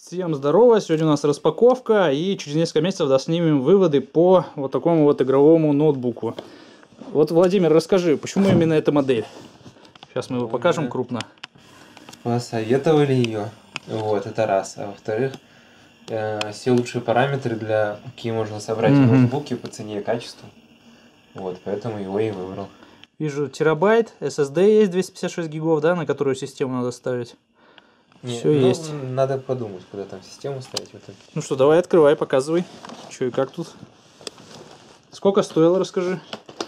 Всем здорово, сегодня у нас распаковка, и через несколько месяцев снимем выводы по вот такому вот игровому ноутбуку. Вот, Владимир, расскажи, почему именно эта модель? Сейчас мы его покажем крупно. Посоветовали ее, вот, это раз. А во-вторых, все лучшие параметры, для какие можно собрать ноутбуки по цене и качеству. Вот, поэтому его и выбрал. Вижу, терабайт, SSD есть 256 гигов, да, на которую систему надо ставить. Все есть. Надо подумать, куда там систему ставить. Вот ну что, давай открывай, показывай, что и как тут. Сколько стоило, расскажи.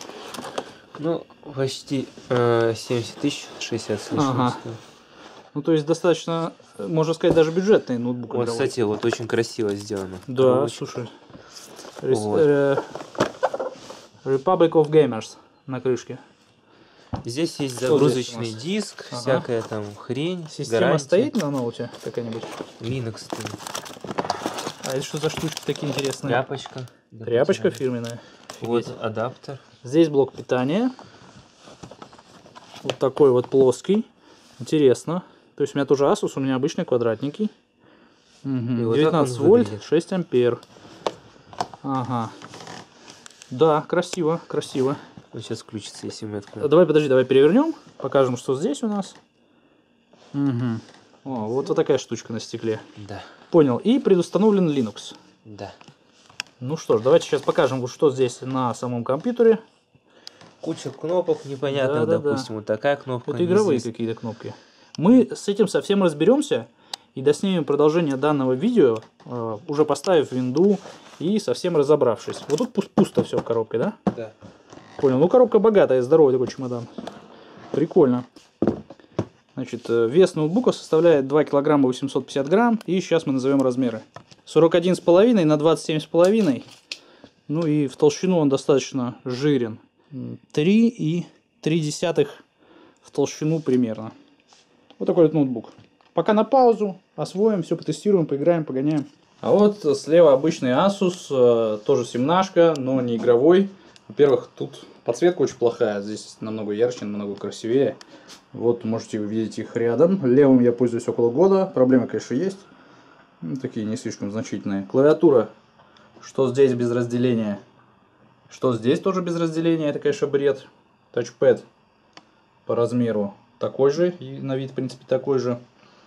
Ну, почти 70 тысяч, 60 с лишним. Ага. Ну, то есть достаточно, можно сказать, даже бюджетный ноутбук. Вот, кстати, вот очень красиво сделано. Да, коробочка. слушай. Вот. Republic of Gamers на крышке. Здесь есть загрузочный диск, всякая там хрень. Система гарантия. стоит на ноуте какая-нибудь? Linux стоит. А это что за штучки такие интересные? Тряпочка. Тряпочка фирменная. Вот адаптер. Здесь блок питания. Вот такой вот плоский. Интересно. То есть у меня тоже Asus, у меня обычный квадратненький. Угу. 19 вольт, 6 ампер. Ага. Да, красиво, красиво. Вот сейчас включится, если мы откроем. Давай, подожди, давай перевернем. Покажем, что здесь у нас. Угу. О, вот такая штучка на стекле. Да. Понял. И предустановлен Linux. Да. Ну что ж, давайте сейчас покажем, вот что здесь на самом компьютере. Куча кнопок непонятных, допустим, вот такая кнопка. Это игровые какие-то кнопки. Мы с этим совсем разберемся и доснимем продолжение данного видео, уже поставив винду и совсем разобравшись. Вот тут пусто все в коробке, да? Да. Понял. Ну, коробка богатая, здоровый такой чемодан. Прикольно. Значит, вес ноутбука составляет 2 килограмма 850 грамм. И сейчас мы назовем размеры. 41,5 на 27,5. Ну и в толщину он достаточно жирен. 3,3 в толщину примерно. Вот такой вот ноутбук. Пока на паузу, освоим, все потестируем, поиграем, погоняем. А вот слева обычный Asus, тоже семнашка, но не игровой. Во-первых, тут подсветка очень плохая, здесь намного ярче, намного красивее. Вот можете увидеть их рядом. Левым я пользуюсь около года, проблемы, конечно, есть. Ну, такие не слишком значительные. Клавиатура, что здесь без разделения, что здесь тоже без разделения, это, конечно, бред. Тачпэд по размеру такой же, и на вид, в принципе, такой же.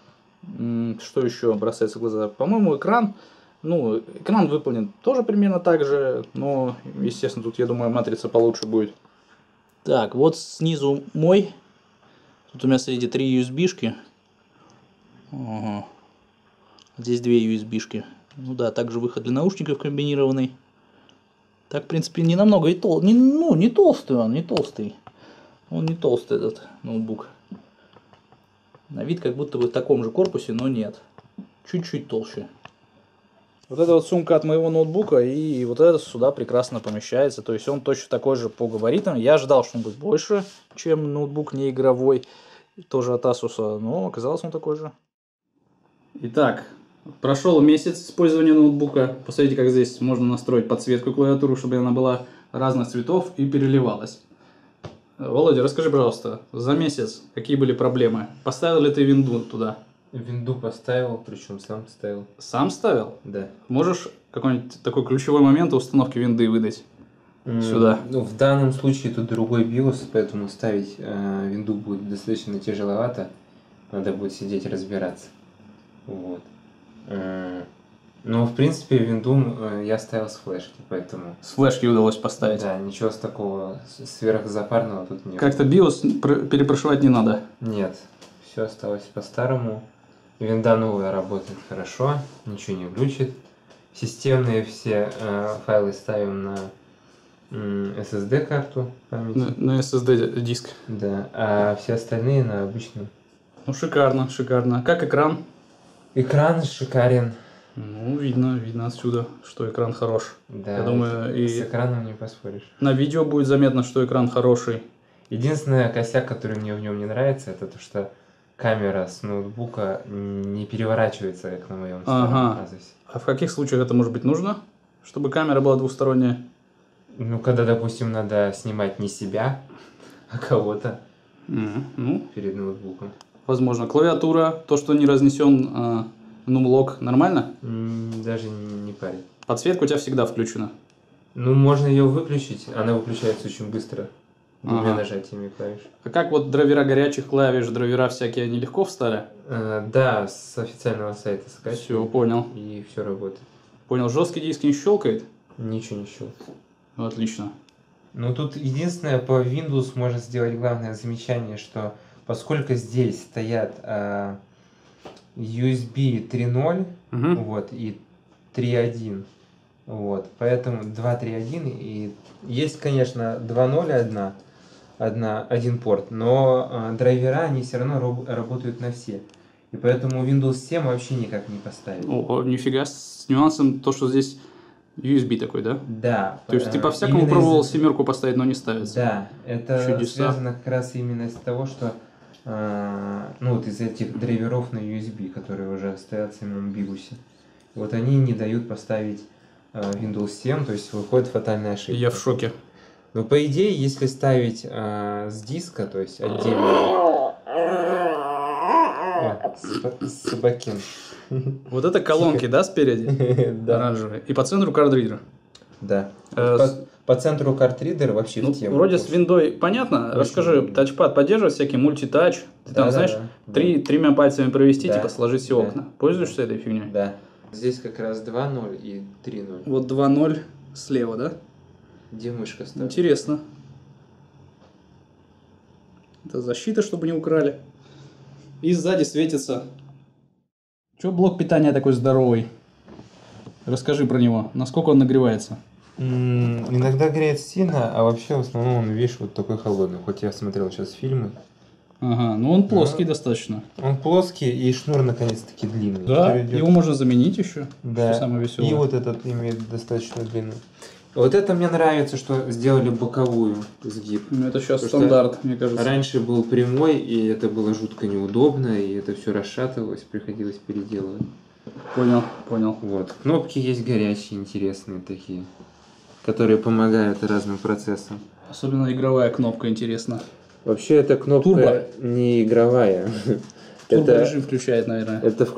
Что еще бросается в глаза? По-моему, экран. Ну, экран выполнен тоже примерно так же, но, естественно, тут, я думаю, матрица получше будет. Так, вот снизу мой. Тут у меня, смотрите, 3 USB-шки. Ага. Здесь 2 USB-шки. Ну да, также выход для наушников комбинированный. Так, в принципе, не намного и толстый. Не толстый он, не толстый. Он не толстый, этот ноутбук. На вид как будто бы в таком же корпусе, но нет. Чуть-чуть толще. Вот эта вот сумка от моего ноутбука, и вот это сюда прекрасно помещается. То есть он точно такой же по габаритам. Я ожидал, что он будет больше, чем ноутбук не игровой, тоже от Asus, но оказалось он такой же. Итак, прошел месяц использования ноутбука. Посмотрите, как здесь можно настроить подсветку клавиатуры, чтобы она была разных цветов и переливалась. Володя, расскажи, пожалуйста, за месяц какие были проблемы? Поставил ли ты винду туда? Винду поставил, причем сам ставил. Сам ставил? Да. Можешь какой-нибудь такой ключевой момент установки винды выдать сюда? Ну, в данном случае тут другой BIOS, поэтому ставить винду будет достаточно тяжеловато. Надо будет сидеть разбираться. Вот. Но, в принципе, винду я ставил с флешки, поэтому... С флешки удалось поставить? Да, ничего с такого сверхзапарного тут нет. Как-то BIOS перепрошивать не надо? Нет, все осталось по-старому. Винда новая работает хорошо, ничего не глючит. Системные все файлы ставим на SSD карту памяти. На SSD диск. Да, а все остальные на обычном. Ну, шикарно, шикарно. Как экран? Экран шикарен. Ну, видно отсюда, что экран хорош. Да, я думаю, и с экраном не поспоришь. На видео будет заметно, что экран хороший. Единственный косяк, который мне в нем не нравится, это то, что камера с ноутбука не переворачивается, как на моем старом Asus. А в каких случаях это может быть нужно? Чтобы камера была двусторонняя? Ну, когда, допустим, надо снимать не себя, а кого-то перед ноутбуком. Возможно. Клавиатура, то, что не разнесен Numlock нормально? Даже не парит. Подсветка у тебя всегда включена? Ну, можно ее выключить, она выключается очень быстро. Двумя нажатиями клавиш. А как вот драйвера горячих клавиш, драйвера всякие, они легко встали? Да, с официального сайта скачиваю. Все, понял. И все работает. Понял, жесткий диск не щелкает? Ничего не щелкает. Отлично. Ну, тут единственное, по Windows можно сделать главное замечание, что поскольку здесь стоят USB 3.0 вот, и 3.1, вот, поэтому 2.3.1, и есть, конечно, 2.0 один порт, но драйвера, они все равно работают на все. И поэтому Windows 7 вообще никак не поставить. О, нифига, с нюансом то, что здесь USB такой, да? Да. То есть ты по-всякому пробовал семерку поставить, но не ставится? Да, это Чудеса. связано как раз именно из того, что ну вот из этих драйверов на USB, которые уже стоят в самом бигусе. Вот они не дают поставить Windows 7, то есть выходит фатальная ошибка. Я в шоке. Но по идее, если ставить с диска, то есть отдельно... Собакин. Вот это колонки, да, спереди? Да. Оранжевые. И по центру картридер. Да. По центру картридер вообще в тему. Вроде с виндой понятно. Расскажи, тачпад поддерживает всякий мультитач? Ты там, знаешь, тремя пальцами провести, типа сложить все окна. Пользуешься этой фигней? Да. Здесь как раз 2.0 и 3.0. Вот 2.0 слева, да? Где мышка стоит? Интересно. Это защита, чтобы не украли. И сзади светится. Чё блок питания такой здоровый? Расскажи про него. Насколько он нагревается? Иногда греет сильно, а вообще в основном он, видишь, вот такой холодный. Хоть я смотрел сейчас фильмы. Ага, ну он плоский достаточно. Он плоский, и шнур наконец-таки длинный. Да, его можно заменить еще. Да. Что самое веселое. И вот этот имеет достаточно длину. Вот это мне нравится, что сделали боковую сгиб. Ну, это сейчас стандарт, мне кажется. Раньше был прямой, и это было жутко неудобно, и это все расшатывалось, приходилось переделывать. Понял, понял. Вот. Кнопки есть горячие, интересные такие, которые помогают разным процессам. Особенно игровая кнопка интересна. Вообще эта кнопка Турбо. не игровая. Турбо-режим включает, наверное.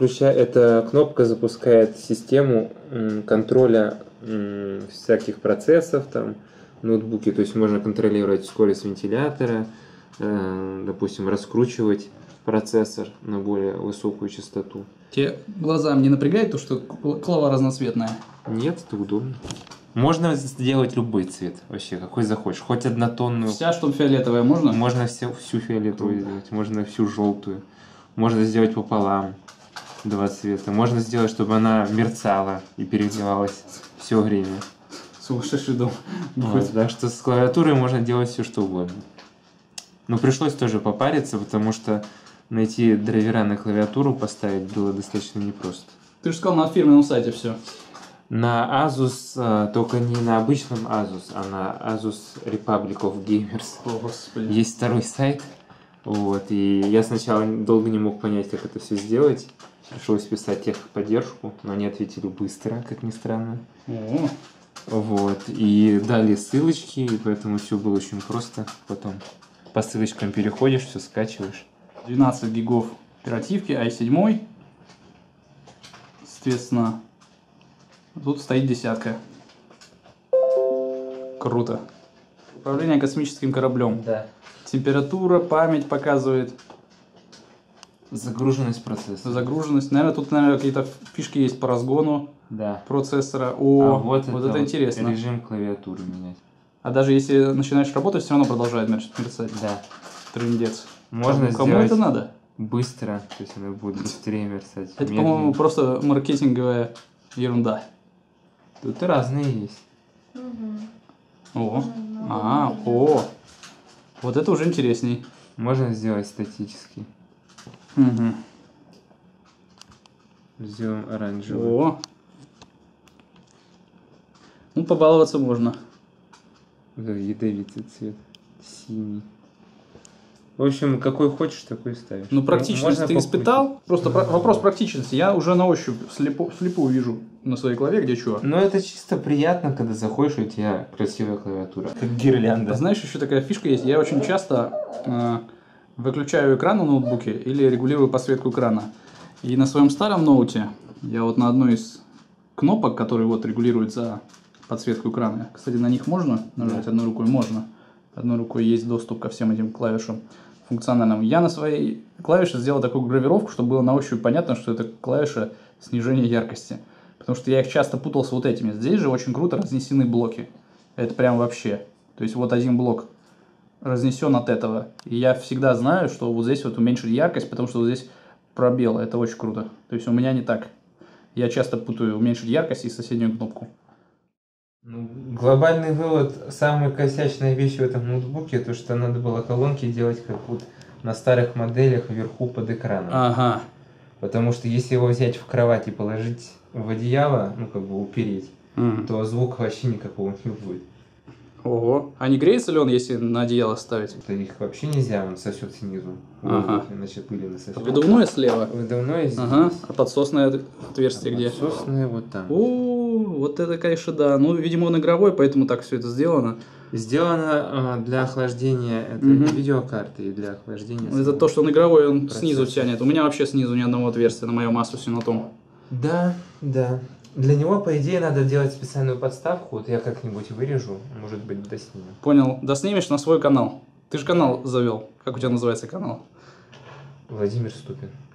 Эта кнопка запускает систему контроля всяких процессов там в ноутбуке. То есть можно контролировать скорость вентилятора, допустим, раскручивать процессор на более высокую частоту. Тебе глазам не напрягает то, что клава разноцветная? Нет, это удобно. Можно сделать любой цвет, вообще, какой захочешь. Хоть однотонную. Вся, что фиолетовая, можно? Можно всю фиолетовую сделать, можно всю желтую. Можно сделать пополам, два цвета. Можно сделать, чтобы она мерцала и переливалась все время. Сумасшедший дом. Вот, так что с клавиатурой можно делать все, что угодно. Но пришлось тоже попариться, потому что найти драйвера на клавиатуру поставить было достаточно непросто. Ты же сказал, на фирменном сайте все. На Asus, только не на обычном Asus, а на Asus Republic of Gamers. О, Господи. Есть второй сайт. Вот, и я сначала долго не мог понять, как это все сделать. Пришлось писать техподдержку, но они ответили быстро, как ни странно. О. Вот, и дали ссылочки, и поэтому все было очень просто. Потом по ссылочкам переходишь, все скачиваешь. 12 гигов оперативки, i7. Соответственно, тут стоит десятка. Круто. Управление космическим кораблем. Да. Температура, память показывает. Загруженность процессора. Загруженность. Наверное, тут, какие-то фишки есть по разгону процессора. О, вот это интересно. Режим клавиатуры менять. А даже если начинаешь работать, все равно продолжает мерцать. Да. Трындец. Можно Кому сделать это надо? быстро, то есть она будет быстрее мерцать. Это, по-моему, просто маркетинговая ерунда. Тут и разные есть. О, о. Вот это уже интересней. Можно сделать статический. Угу. Сделаем оранжевый. О. Ну, побаловаться можно. Ядовитый цвет. Синий. В общем, какой хочешь, такой ставишь. Ну, практичность ты испытал? Просто вопрос практичности. Я уже на ощупь слепую вижу на своей клаве, где что. Ну, это чисто приятно, когда заходишь, у тебя красивая клавиатура. Как гирлянда. Знаешь, еще такая фишка есть. Я очень часто выключаю экран на ноутбуке или регулирую подсветку экрана. И на своем старом ноуте я вот на одной из кнопок, которые вот регулируют за подсветку экрана. Кстати, на них можно нажать одной рукой? Можно. Одной рукой есть доступ ко всем этим клавишам функциональным. Я на своей клавише сделал такую гравировку, чтобы было на ощупь понятно, что это клавиша снижения яркости. Потому что я их часто путал с вот этими. Здесь же очень круто разнесены блоки. Это прям вообще. То есть вот один блок разнесен от этого. И я всегда знаю, что вот здесь вот уменьшить яркость, потому что вот здесь пробел. Это очень круто. То есть у меня не так. Я часто путаю уменьшить яркость и соседнюю кнопку. Ну, глобальный вывод, самая косячная вещь в этом ноутбуке, то что надо было колонки делать как вот на старых моделях вверху под экраном. Ага. Потому что если его взять в кровать и положить в одеяло, ну как бы упереть, то звука вообще никакого не будет. Ого. А не греется ли он, если на одеяло ставить? Это их вообще нельзя, он сосет снизу. Ага. Иначе пыли насосет. Выдувное слева? Выдувное здесь. Ага. А подсосное отверстие где? Подсосное вот там. О, вот это, конечно, да. Ну, видимо, он игровой, поэтому так все это сделано. Сделано для охлаждения этой видеокарты и для охлаждения. Это то, что он игровой, он процессор. снизу тянет. У меня вообще снизу ни одного отверстия на моем Asus на том. Да, да. Для него, по идее, надо делать специальную подставку. Вот я как-нибудь вырежу, может быть, досниму. Понял. Доснимешь на свой канал. Ты же канал завел. Как у тебя называется канал? Владимир Ступин.